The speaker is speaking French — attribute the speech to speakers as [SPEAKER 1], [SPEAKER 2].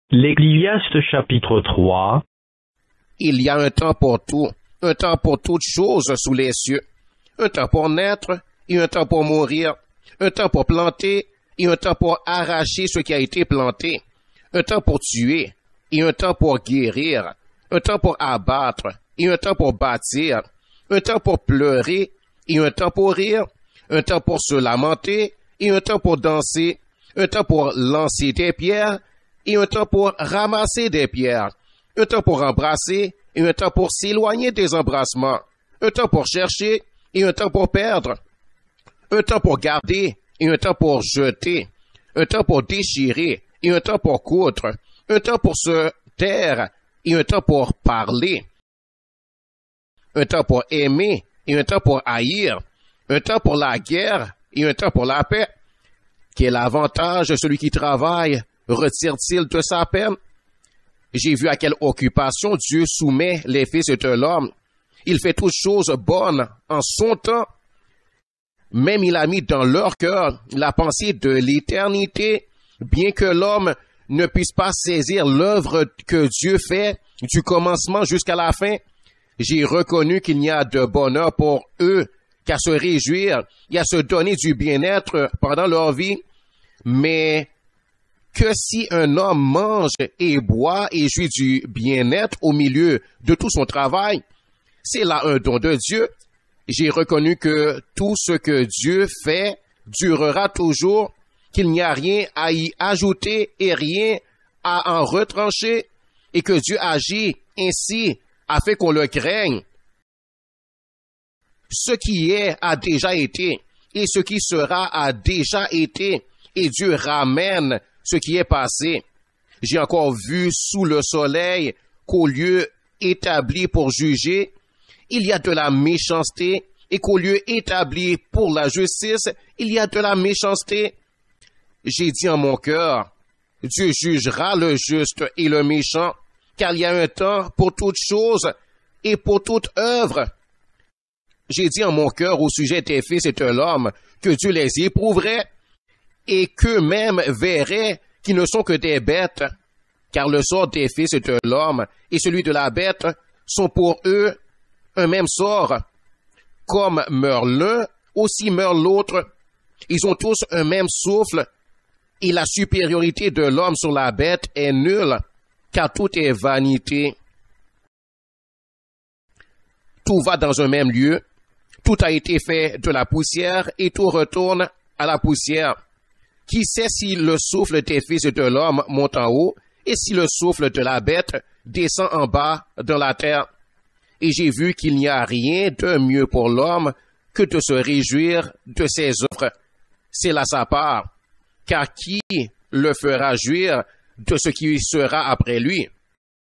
[SPEAKER 1] L'Ecclésiaste chapitre 3.
[SPEAKER 2] Il y a un temps pour tout, un temps pour toutes choses sous les cieux, un temps pour naître et un temps pour mourir, un temps pour planter et un temps pour arracher ce qui a été planté, un temps pour tuer et un temps pour guérir, un temps pour abattre et un temps pour bâtir, un temps pour pleurer et un temps pour rire, un temps pour se lamenter et un temps pour danser, un temps pour lancer des pierres et un temps pour ramasser des pierres, un temps pour embrasser et un temps pour s'éloigner des embrassements, un temps pour chercher et un temps pour perdre, un temps pour garder et un temps pour jeter, un temps pour déchirer et un temps pour coudre, un temps pour se taire et un temps pour parler, un temps pour aimer et un temps pour haïr, un temps pour la guerre et un temps pour la paix. Quel avantage celui qui travaille retire-t-il de sa peine? J'ai vu à quelle occupation Dieu soumet les fils de l'homme. Il fait toutes choses bonnes en son temps. Même il a mis dans leur cœur la pensée de l'éternité, bien que l'homme ne puisse pas saisir l'œuvre que Dieu fait du commencement jusqu'à la fin. J'ai reconnu qu'il n'y a de bonheur pour eux qu'à se réjouir et à se donner du bien-être pendant leur vie, mais que si un homme mange et boit et jouit du bien-être au milieu de tout son travail, c'est là un don de Dieu. J'ai reconnu que tout ce que Dieu fait durera toujours, qu'il n'y a rien à y ajouter et rien à en retrancher, et que Dieu agit ainsi afin qu'on le craigne. Ce qui est a déjà été, et ce qui sera a déjà été, et Dieu ramène ce qui est passé. J'ai encore vu sous le soleil qu'au lieu établi pour juger, il y a de la méchanceté, et qu'au lieu établi pour la justice, il y a de la méchanceté. J'ai dit en mon cœur, Dieu jugera le juste et le méchant, car il y a un temps pour toute chose et pour toute œuvre. J'ai dit en mon cœur au sujet des fils et de l'homme que Dieu les éprouverait et qu'eux-mêmes verraient qu'ils ne sont que des bêtes, car le sort des fils et de l'homme et celui de la bête sont pour eux un même sort. Comme meurt l'un, aussi meurt l'autre. Ils ont tous un même souffle, et la supériorité de l'homme sur la bête est nulle, car tout est vanité. Tout va dans un même lieu, tout a été fait de la poussière, et tout retourne à la poussière. Qui sait si le souffle des fils de l'homme monte en haut, et si le souffle de la bête descend en bas dans la terre? Et j'ai vu qu'il n'y a rien de mieux pour l'homme que de se réjouir de ses œuvres. C'est là sa part, car qui le fera jouir de ce qui sera après lui?